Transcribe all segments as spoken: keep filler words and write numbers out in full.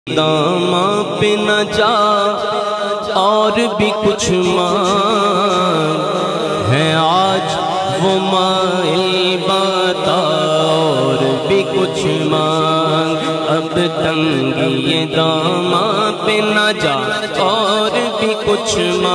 داماں پہ نہ جا اور بھی کچھ مانگ ہے آج وہ مائل بتا اور بھی کچھ مانگ اب تنگی داماں پہ نہ جا اور بھی کچھ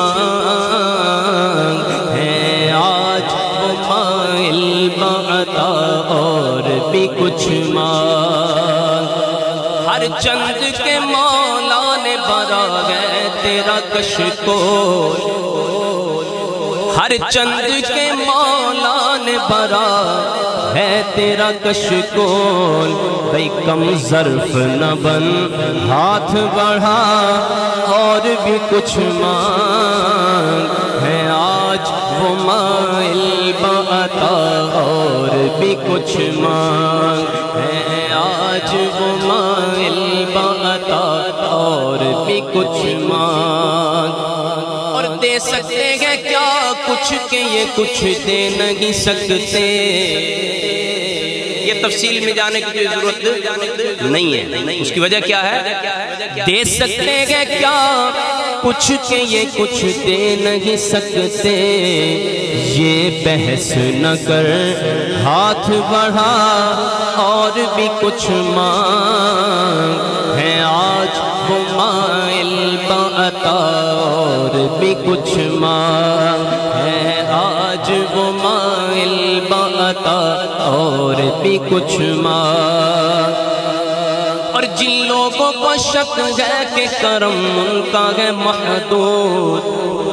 مانگ ہے آج وہ مائل بتا اور بھی کچھ مانگ ہر چند کے مولا نے بھرا ہے تیرا کشکول ہر چند کے مولا نے بھرا ہے تیرا کشکول بھئی کم ظرف نہ بن ہاتھ بڑھا اور بھی کچھ مانگ ہے آج وہ مائل بعطا اور بھی کچھ مانگ ہے آج وہ مائل بعطا اور بھی کچھ مانگ اور دے سکتے ہیں کیا کچھ کہ یہ کچھ دے نہیں سکتے یہ تفصیل میں جانے کی کوئی ضرورت نہیں ہے اس کی وجہ کیا ہے دے سکتے ہیں کیا کچھ کہ یہ کچھ دے نہیں سکتے یہ بحث نہ کر ہاتھ بڑھا اور بھی کچھ مانگ ہے آج وہ مائل بعطا اور بھی کچھ مانگ ہے آج وہ مائل بعطا اور بھی کچھ مانگ اور جن لوگوں کو شک ہے کہ کرم ان کا ہے محدود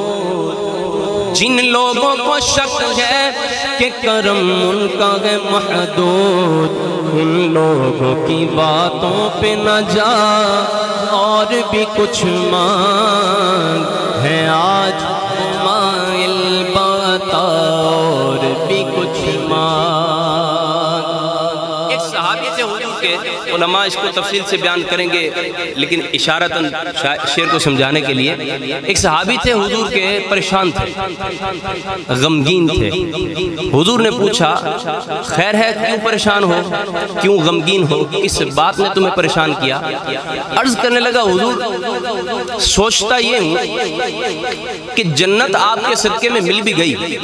جن لوگوں کو شک ہے کہ کرم ان کا ہے محدود ان لوگوں کی باتوں پہ نہ جا اور بھی کچھ مانگ ہے آج مائل بعطا اور بھی کچھ مانگ ایک صحابی سے حضور کے علماء اس کو تفصیل سے بیان کریں گے لیکن اشارتاً شعر کو سمجھانے کے لیے ایک صحابی تھے حضور کے پریشان تھے غمگین تھے حضور نے پوچھا خیر ہے کیوں پریشان ہو کیوں غمگین ہو کس بات نے تمہیں پریشان کیا عرض کرنے لگا حضور سوچتا یہ ہوں کہ جنت آپ کے صدقے میں مل بھی گئی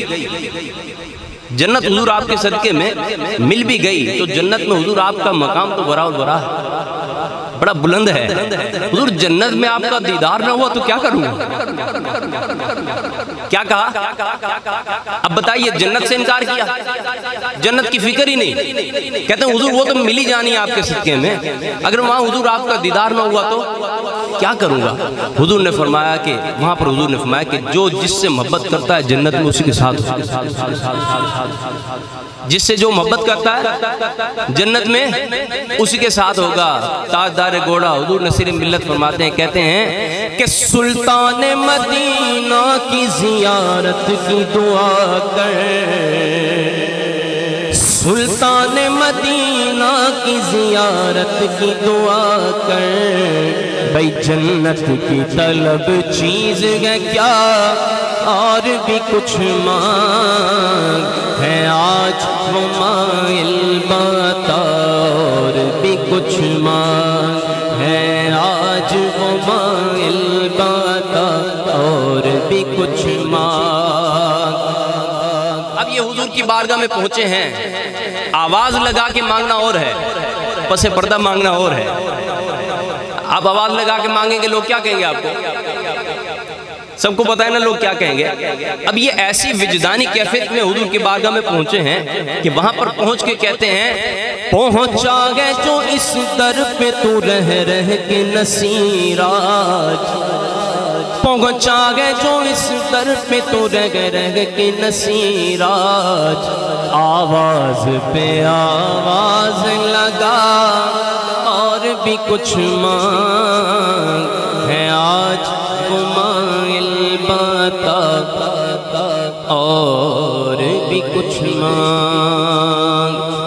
جنت حضور آپ کے صدقے میں مل بھی گئی تو جنت میں حضور آپ کا مقام تو بڑا بڑا ہے بڑا بلند ہے حضور جنت میں آپ کا دیدار نہ ہوا تو کیا کروں کیا کہا اب بتائیے جنت سے انکار کیا جنت کی فکر ہی نہیں کہتے ہیں حضور وہ تو ملی جانی ہے آپ کے صدقے میں اگر وہاں حضور آپ کا دیدار نہ ہوا تو کیا کروں گا حضور نے فرمایا کہ وہاں پر حضور نے فرمایا کہ جو جس سے محبت کرتا ہے جنت میں اسی کے ساتھ جس سے جو محبت کرتا ہے جنت میں اسی کے ساتھ ہوگا تاجدار گھوڑا حضور نصیر ملت فرماتے ہیں کہتے ہیں کہ سلطان مدینہ کی زیارت کی دعا کر سلطان مدینہ کی زیارت کی دعا کر بھئی جنت کی طلب چیز ہے کیا اور بھی کچھ مانگ ہے آج وہ مائل بعطا اور بھی کچھ مانگ ہے آج وہ مائل بعطا اور بھی کچھ مانگ اب یہ حضور کی بارگاہ میں پہنچے ہیں آواز لگا کے مانگنا اور ہے پس پردہ مانگنا اور ہے آپ آواز لگا کے مانگیں گے لوگ کیا کہیں گے آپ کو سب کو پتہ ہے نا لوگ کیا کہیں گے اب یہ ایسی وجدانی کیفیت میں حضور کی بارگاہ میں پہنچے ہیں کہ وہاں پر پہنچ کے کہتے ہیں پہنچا گئے جو اس در پہ تو رہ رہ کے نصیراج پہنچا گئے جو اس در پہ تو رہ رہ کے نصیراج آواز پہ آواز لگا اور بھی کچھ مانگ ہے آج وہ مائل بعطا اور بھی کچھ مانگ